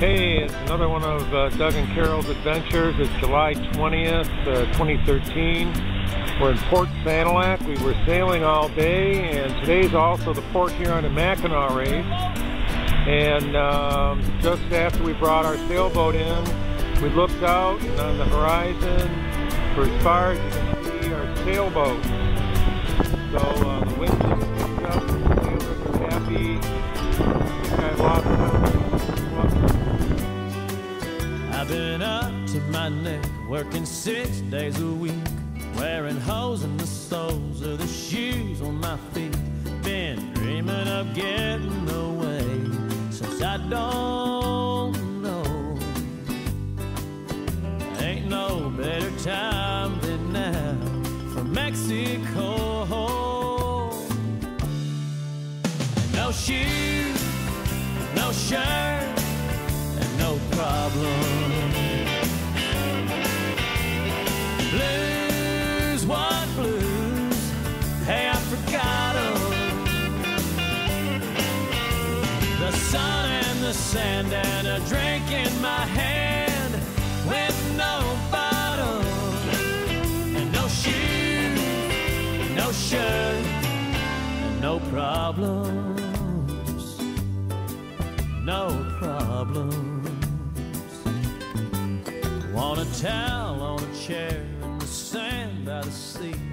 Hey, it's another one of Doug and Carol's adventures. It's July 20th, 2013. We're in Port Sanilac. We were sailing all day, and today's also the Port Huron and Mackinac race. And just after we brought our sailboat in, we looked out, and on the horizon, for as far as you can see, our sailboats. So the wind just picked up, the sailors are happy. I think I lost I've been up to my neck, working 6 days a week, wearing holes in the soles of the shoes on my feet. Been dreaming of getting away since I don't know. Ain't no better time than now for Mexico. No shoes, no shirt, and no problem. Blues, what blues? Hey, I forgot 'em. The sun and the sand and a drink in my hand with no bottle. And no shoes, no shirt, and no problems. No problems. Want a towel on a chair in the sand by the sea.